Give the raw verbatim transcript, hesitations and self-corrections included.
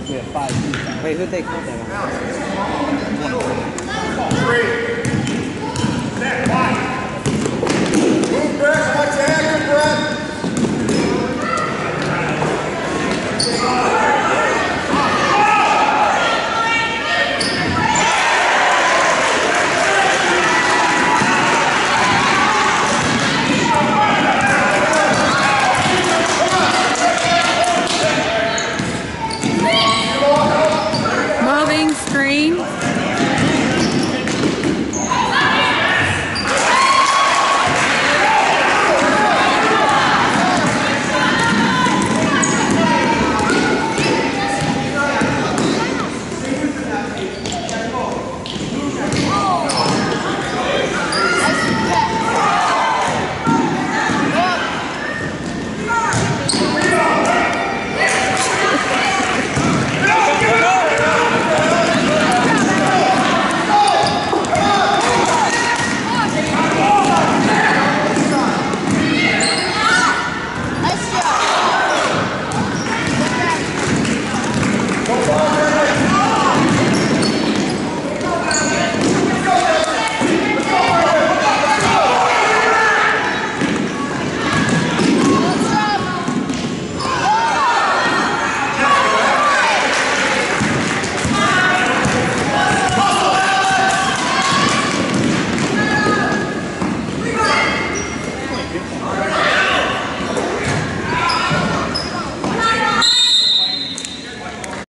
We have five defense. Wait, who'd they call that on? Move back, watch your action, Brett. Moving screen.